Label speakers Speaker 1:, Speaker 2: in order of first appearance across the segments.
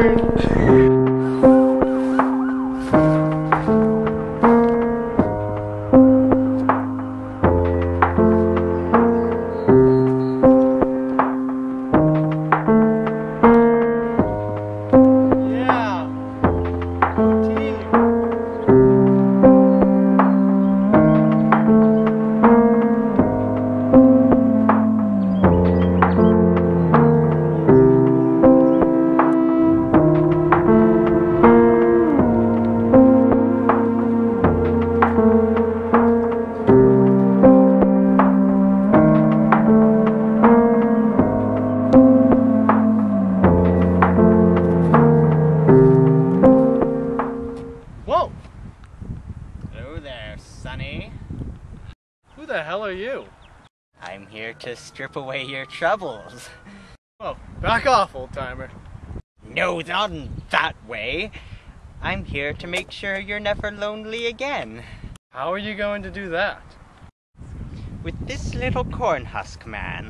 Speaker 1: Who the hell are you?
Speaker 2: I'm here to strip away your troubles.
Speaker 1: Oh, back off, old-timer.
Speaker 2: No, not in that way. I'm here to make sure you're never lonely again.
Speaker 1: How are you going to do that?
Speaker 2: With this little corn husk man.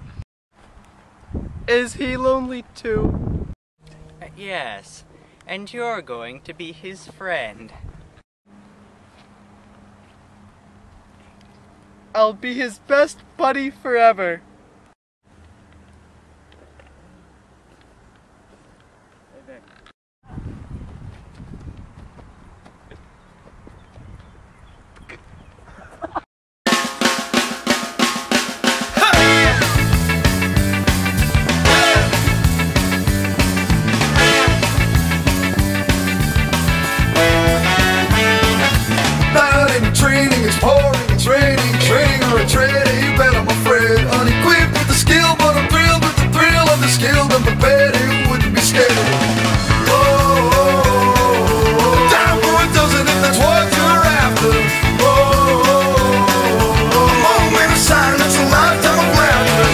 Speaker 1: Is he lonely too?
Speaker 2: Yes, and you're going to be his friend.
Speaker 1: I'll be his best buddy forever.
Speaker 3: Training, it's pouring, it's raining, training or a trade, you bet I'm afraid. Unequipped with the skill, but I'm thrilled with the thrill of the skill. I'm prepared, who wouldn't be scared? Oh, down for a dozen if that's what you're after. Oh, a moment of silence, a lifetime of laughter.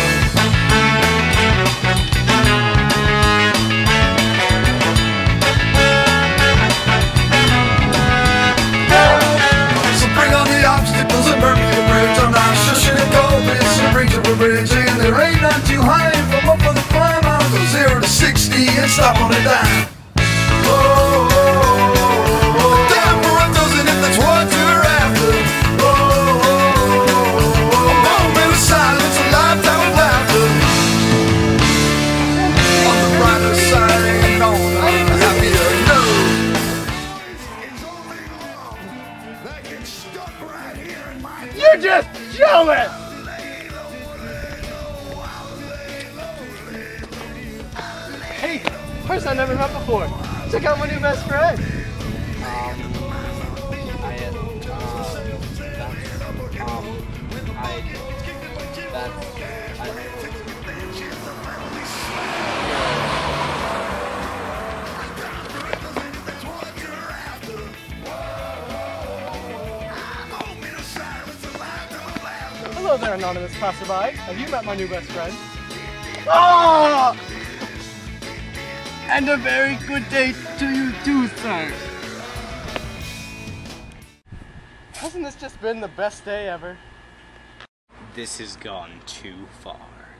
Speaker 3: Obstacles that burn me a bridge. I'm not shushing and cold. This brings up a bridge, and there ain't none too high. If I'm up for the climb, I'll go 0 to 60 and stop on a dime. Oh, down for a dozen if that's what you're after. Oh, a moment of silence, a lifetime of laughter. On the brighter side, ain't no happier, no.
Speaker 1: You're just jealous! Hey, person I never met before. Check out my new best friend. Hello there, anonymous passerby. Have you met my new best friend? Ah! And a very good day to you too, sir. Hasn't this just been the best day ever?
Speaker 2: This has gone too far.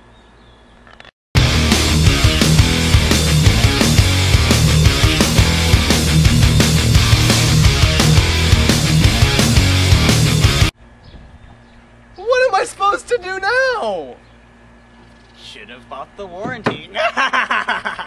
Speaker 1: What am I supposed to do now?
Speaker 2: Should have bought the warranty.